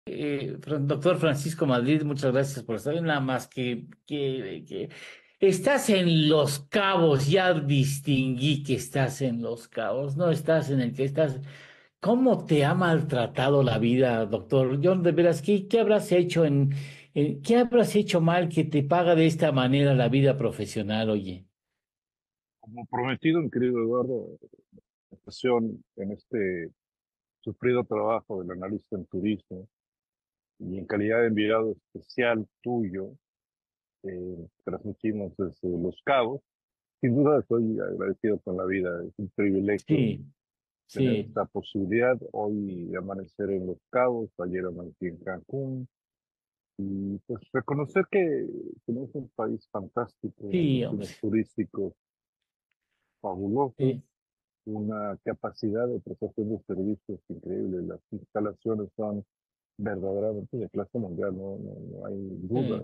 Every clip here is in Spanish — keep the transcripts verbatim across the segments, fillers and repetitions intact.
Eh, Fran- doctor Francisco Madrid, muchas gracias por estar. Nada más que, que, que estás en Los Cabos, ya distinguí que estás en Los Cabos, no estás en el que estás. ¿Cómo te ha maltratado la vida, doctor? John, de veras, ¿qué, qué habrás hecho en, en- qué habrás hecho mal que te paga de esta manera la vida profesional, oye? Como prometido, mi querido Eduardo, pasión en este sufrido trabajo del analista en turismo y en calidad de enviado especial tuyo, eh, transmitimos desde Los Cabos. Sin duda estoy agradecido con la vida, es un privilegio Sí, tener sí, esta posibilidad. Hoy amanecer en Los Cabos, ayer amanecí en Cancún y pues reconocer que tenemos un país fantástico, sí, hombre, destinos turísticos fabulosos, sí, una capacidad de prestación de servicios increíble. Las instalaciones son verdaderamente de clase mundial, no, no, no hay duda. sí,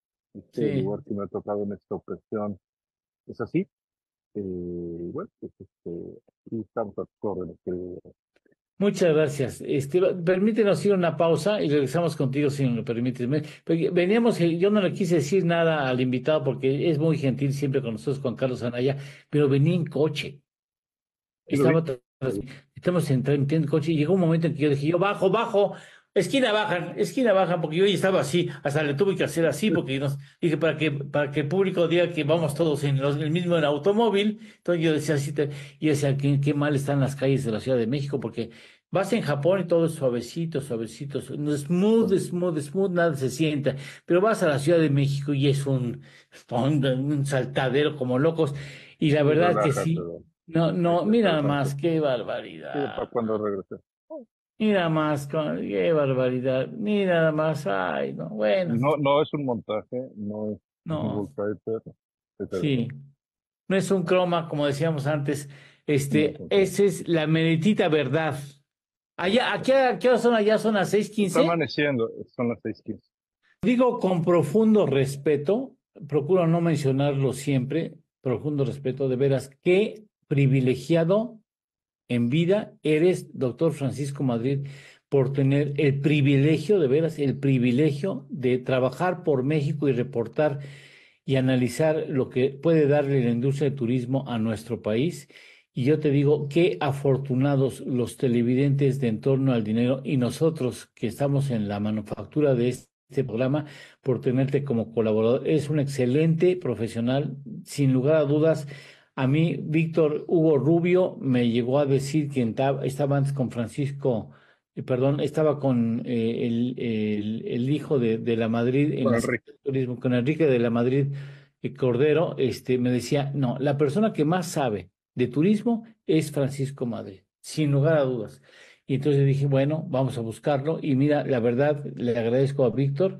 Este sí. lugar que me ha tocado en esta ocasión es así. Eh, bueno, pues este, y estamos a tus órdenes, querido. Muchas gracias. Este, va- permítenos ir a una pausa y regresamos contigo si me lo permites. Me- porque veníamos, eh, yo no le quise decir nada al invitado porque es muy gentil siempre con nosotros, Juan Carlos Anaya, pero venía en coche. Sí lo vi. Estaba, tras- estamos entrando en coche y llegó un momento en que yo dije, yo bajo, bajo, esquina bajan, esquina bajan, porque yo ya estaba así, hasta le tuve que hacer así, porque nos, dije, para que, para que el público diga que vamos todos en los- el mismo en automóvil. Entonces yo decía así, te- y decía, qué, qué mal están las calles de la Ciudad de México, porque vas en Japón y todo es suavecito, suavecito, su- no, smooth, smooth, smooth, nada se sienta, pero vas a la Ciudad de México y es un, un, un saltadero como locos, y la Sí, verdad que relájate, sí. ¿no? No, Hay no, que mira calmarse. más, qué Sí, para barbaridad. cuando regrese. Mira más, con- qué barbaridad. Mira nada más, ay, no, bueno, No, no es un montaje, no es un no, wallpaper, es de verdad. sí. No es un croma, como decíamos antes. No es Este, un plan. esa es la meritita verdad. Allá, ¿a qué, a qué hora son allá? ¿Son las seis Está quince? amaneciendo, son las seis quince. Digo con profundo respeto, procuro no mencionarlo siempre, profundo respeto, de veras, qué privilegiado en vida eres, doctor Francisco Madrid, por tener el privilegio, de veras, el privilegio de trabajar por México y reportar y analizar lo que puede darle la industria del turismo a nuestro país. Y yo te digo, qué afortunados los televidentes de En torno al dinero y nosotros que estamos en la manufactura de este programa por tenerte como colaborador. Es un excelente profesional, sin lugar a dudas. A mí, Víctor Hugo Rubio me llegó a decir que enta- estaba antes con Francisco, eh, perdón, estaba con eh, el, el- el hijo de, de la Madrid en Con la Enrique. Secretaría de Turismo, con Enrique de la Madrid eh, Cordero, este, me decía, no, la persona que más sabe de turismo es Francisco Madrid, sin lugar a dudas. Y entonces dije, bueno, vamos a buscarlo. Y mira, la verdad, le agradezco a Víctor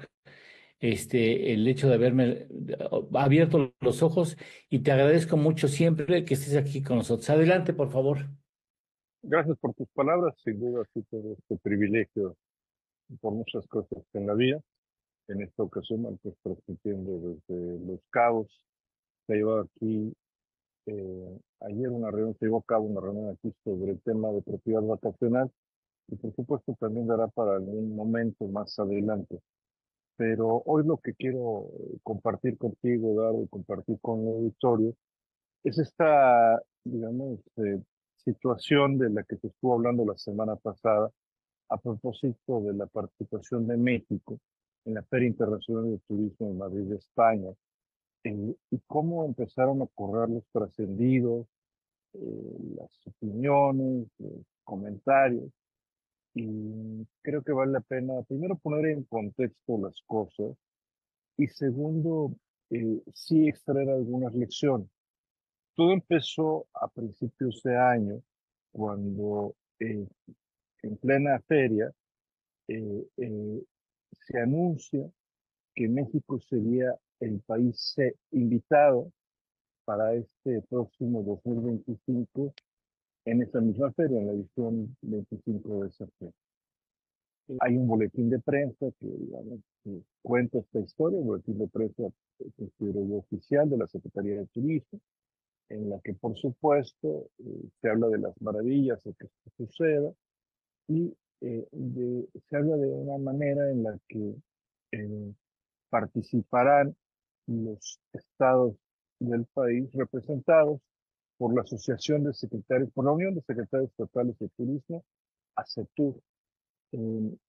este, el hecho de haberme eh, abierto los ojos y te agradezco mucho siempre que estés aquí con nosotros. Adelante, por favor. Gracias por tus palabras, sin duda sí tengo este privilegio por muchas cosas en la vida. En esta ocasión, me pues transmitiendo desde Los Cabos, se llevó aquí eh, ayer una reunión, se llevó a cabo una reunión aquí sobre el tema de propiedad vacacional y por supuesto también dará para algún momento más adelante. Pero hoy lo que quiero eh, compartir contigo, Dardo, y compartir con el auditorio, es esta, digamos, eh, situación de la que te estuvo hablando la semana pasada a propósito de la participación de México en la Feria Internacional de Turismo en Madrid, España, eh, y cómo empezaron a correr los trascendidos, eh, las opiniones, los comentarios. Y creo que vale la pena, primero, poner en contexto las cosas y segundo, eh, sí extraer algunas lecciones. Todo empezó a principios de año, cuando eh, en plena feria eh, eh, se anuncia que México sería el país eh, invitado para este próximo dos mil veinticinco en esta misma feria, en la edición veinticinco de esa feria. Hay un boletín de prensa que, digamos, que cuenta esta historia, un boletín de prensa, eh, considero yo, oficial de la Secretaría de Turismo, en la que, por supuesto, eh, se habla de las maravillas de que esto suceda y eh, de, se habla de una manera en la que eh, participarán los estados del país representados por la Asociación de Secretarios, por la Unión de Secretarios Estatales de Turismo, ASETUR. Eh,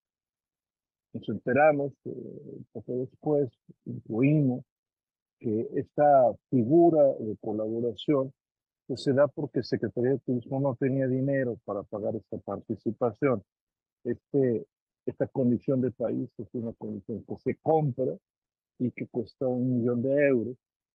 nos enteramos, eh, poco después, incluimos que esta figura de colaboración pues, se da porque Secretaría de Turismo no tenía dinero para pagar esta participación. Este, esta condición de país es una condición que se compra y que cuesta un millón de euros,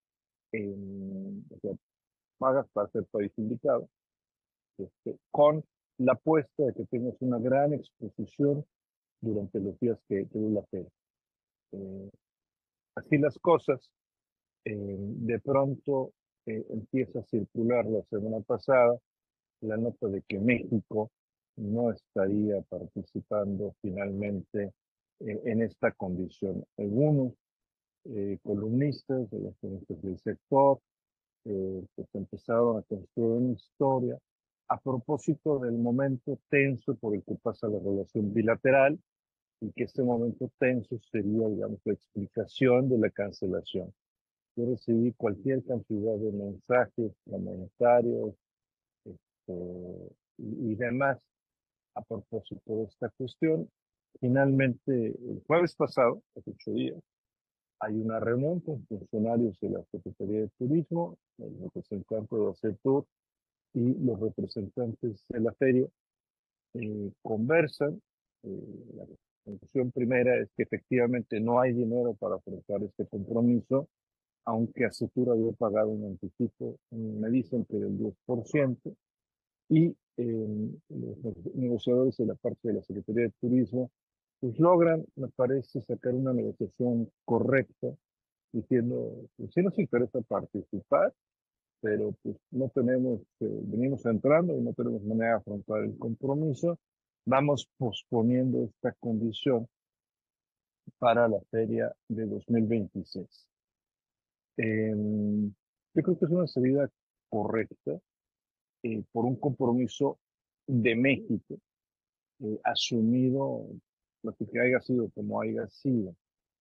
en, o sea, pagas para ser país invitado, este, con la apuesta de que tengas una gran exposición durante los días que, que dura la feria. Eh, así las cosas, eh, de pronto eh, empieza a circular la semana pasada la nota de que México no estaría participando finalmente eh, en esta condición. Algunos eh, columnistas de los columnistas del sector eh, pues empezaron a construir una historia a propósito del momento tenso por el que pasa la relación bilateral y que este momento tenso sería, digamos, la explicación de la cancelación. Yo recibí cualquier cantidad de mensajes, comentarios este, y, y demás a propósito de esta cuestión. Finalmente, el jueves pasado, hace ocho días, hay una reunión con funcionarios de la Secretaría de Turismo, el representante de ASETUR y los representantes de la feria eh, conversan. Eh, la conclusión primera es que efectivamente no hay dinero para afrontar este compromiso, aunque ASETUR había pagado un anticipo, me dicen que del diez por ciento, y eh, los negociadores de la parte de la Secretaría de Turismo pues logran, me parece, sacar una negociación correcta, diciendo, pues sí nos interesa participar, pero pues no tenemos, eh, venimos entrando y no tenemos manera de afrontar el compromiso, vamos posponiendo esta condición para la feria de dos mil veintiséis. Eh, yo creo que es una salida correcta eh, por un compromiso de México, eh, asumido, lo que haya sido como haya sido.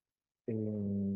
Eh,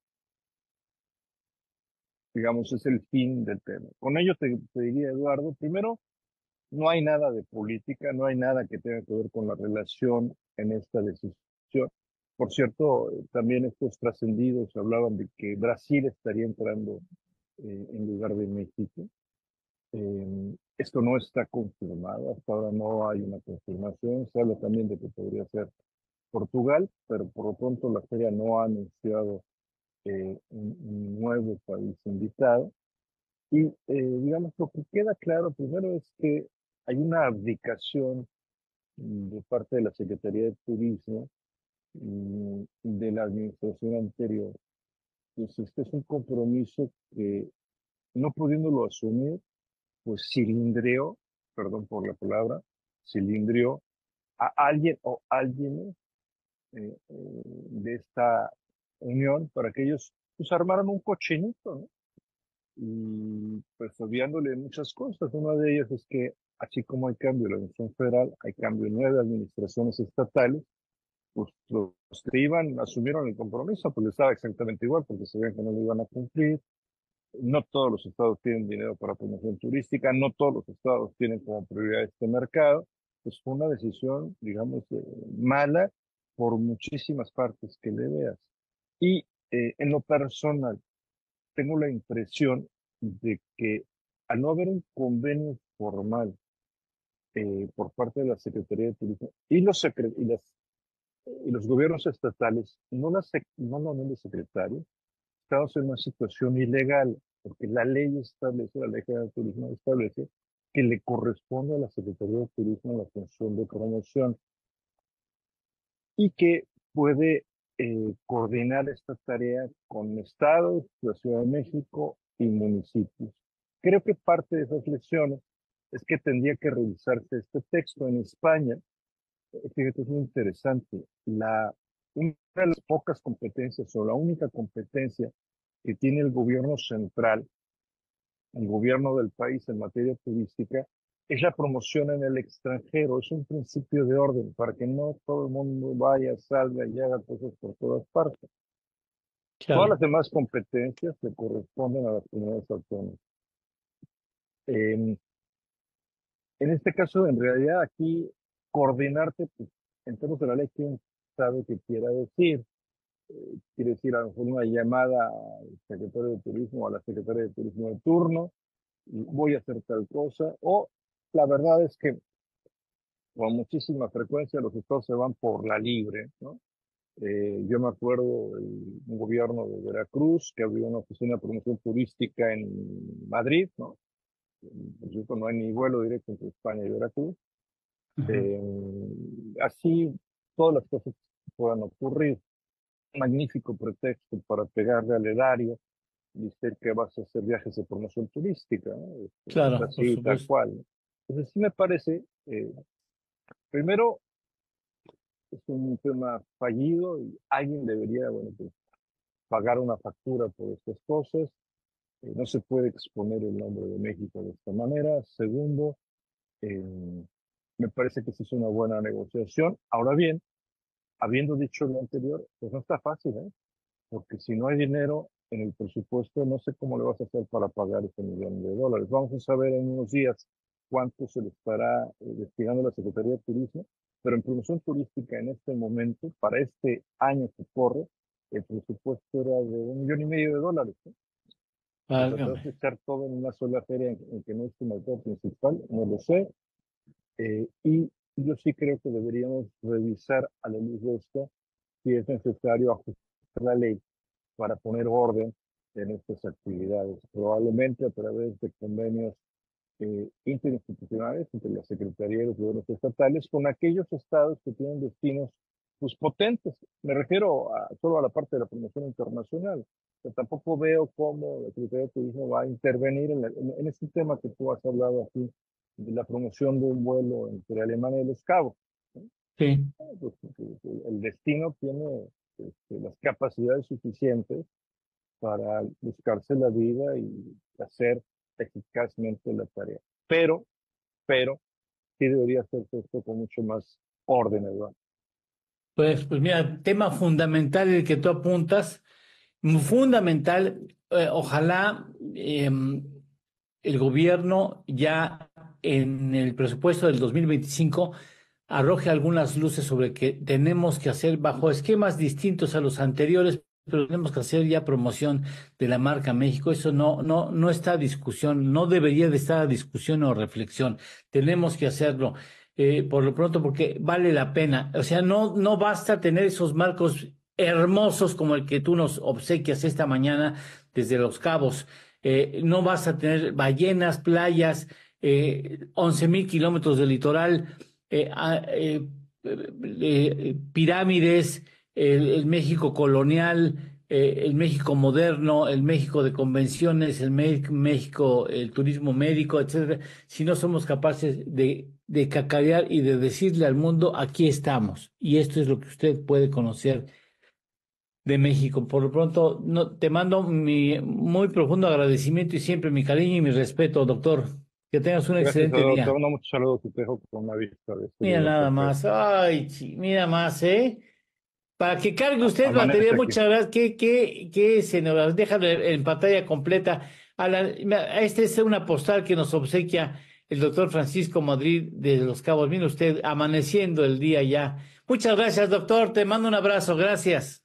digamos, es el fin del tema. Con ello te, te diría, Eduardo, primero, no hay nada de política, no hay nada que tenga que ver con la relación en esta decisión. Por cierto, eh, también estos trascendidos hablaban de que Brasil estaría entrando eh, en lugar de México. Eh, esto no está confirmado, hasta ahora no hay una confirmación. Se habla también de que podría ser Portugal, pero por lo pronto la feria no ha anunciado eh, un, un nuevo país invitado. Y eh, digamos, lo que queda claro primero es que hay una abdicación de parte de la Secretaría de Turismo y de la administración anterior. Pues este es un compromiso que, no pudiéndolo asumir, pues cilindrió, perdón por la palabra, cilindrió a alguien o alguien eh, eh, de esta unión para que ellos pues armaran un cochinito, ¿no? Y pues obviándole muchas cosas. Una de ellas es que así como hay cambio en la Administración Federal, hay cambio en nueve administraciones estatales, pues los que iban asumieron el compromiso, pues les estaba exactamente igual, porque sabían que no lo iban a cumplir. No todos los estados tienen dinero para promoción turística, no todos los estados tienen como prioridad este mercado. Pues fue una decisión, digamos, eh, mala por muchísimas partes que le veas. Y eh, en lo personal, tengo la impresión de que al no haber un convenio formal eh, por parte de la Secretaría de Turismo y los, secre y las, y los gobiernos estatales, no la, sec no la unión de secretarios, estamos en una situación ilegal, porque la ley establece, la ley general de turismo establece que le corresponde a la Secretaría de Turismo la función de promoción y que puede eh, coordinar esta tarea con estados, la Ciudad de México y municipios. Creo que parte de esas lecciones es que tendría que revisarse este texto en España. Fíjate, es muy interesante. La, una de las pocas competencias o la única competencia que tiene el gobierno central, el gobierno del país en materia turística, es la promoción en el extranjero, es un principio de orden para que no todo el mundo vaya, salga y haga cosas por todas partes. Todas las Claro, demás competencias le corresponden a las comunidades autónomas. Eh, en este caso, en realidad, aquí coordinarte, pues, en términos de la ley, quién sabe qué quiera decir. Eh, quiere decir, a lo mejor una llamada al secretario de Turismo o a la secretaria de Turismo de turno, y voy a hacer tal cosa, o la verdad es que con muchísima frecuencia los estados se van por la libre, ¿no? Eh, yo me acuerdo del un gobierno de Veracruz que abrió una oficina de promoción turística en Madrid, ¿no? Por cierto, no hay ni vuelo directo entre España y Veracruz. ajá, Eh, así, todas las cosas que puedan ocurrir. Magnífico pretexto para pegarle al erario, decir que vas a hacer viajes de promoción turística, ¿no? Este, claro, por así, tal supuesto. cual, ¿no? Entonces, sí me parece, eh, primero, es un tema fallido y alguien debería, bueno, pues, pagar una factura por estas cosas. Eh, no se puede exponer el nombre de México de esta manera. Segundo, eh, me parece que sí es una buena negociación. Ahora bien, habiendo dicho lo anterior, pues no está fácil, ¿eh? Porque si no hay dinero en el presupuesto, no sé cómo le vas a hacer para pagar ese millón de dólares. Vamos a saber en unos días cuánto se le estará eh, destinando a la Secretaría de Turismo, pero en promoción turística en este momento, para este año que corre, el presupuesto era de un millón y medio de dólares, ¿no? ¿Lo tratas de Válgame. echar todo en una sola feria en, en que no es tu autor principal? No lo sé. Eh, y yo sí creo que deberíamos revisar a la luz de esto si es necesario ajustar la ley para poner orden en estas actividades, probablemente a través de convenios eh, interinstitucionales entre la Secretaría y los gobiernos estatales con aquellos estados que tienen destinos pues, potentes. Me refiero a, solo a la parte de la promoción internacional. Pero tampoco veo cómo la Secretaría de Turismo va a intervenir en, la, en, en este tema que tú has hablado aquí, de la promoción de un vuelo entre Alemania y Los Cabos, ¿no? Sí, Pues, el destino tiene este, las capacidades suficientes para buscarse la vida y hacer eficazmente la tarea. Pero, pero, sí debería hacerse esto con mucho más orden, Eduardo. pues, pues mira, tema fundamental el que tú apuntas, muy fundamental, eh, ojalá em, el gobierno ya en el presupuesto del dos mil veinticinco arroje algunas luces sobre que tenemos que hacer bajo esquemas distintos a los anteriores, pero tenemos que hacer ya promoción de la marca México. Eso no, no, no está a discusión, no debería de estar a discusión o reflexión. Tenemos que hacerlo. Eh, por lo pronto, porque vale la pena. O sea, no, no basta tener esos marcos hermosos como el que tú nos obsequias esta mañana desde Los Cabos. Eh, no basta tener ballenas, playas, eh, once mil kilómetros de litoral, eh, a- eh, eh, eh, pirámides, el, el México colonial, eh, el México moderno, el México de convenciones, el Me- México, el turismo médico, etcétera. Si no somos capaces de, de cacarear y de decirle al mundo, aquí estamos, y esto es lo que usted puede conocer de México. Por lo pronto, no, te mando mi muy profundo agradecimiento y siempre mi cariño y mi respeto, doctor. Que tengas un Gracias, excelente Eduardo. Te día. mando muchos saludos y te dejo con una vista de este Mira lugar nada perfecto. más. Ay, chi- mira más, ¿eh? Para que cargue A- usted batería, Amanece aquí. muchas gracias. ¿Qué, qué, qué escenografía? Déjalo en en pantalla completa. A la, mira, esta es una postal que nos obsequia el doctor Francisco Madrid de Los Cabos. Mire usted, amaneciendo el día ya. Muchas gracias, doctor. Te mando un abrazo. Gracias.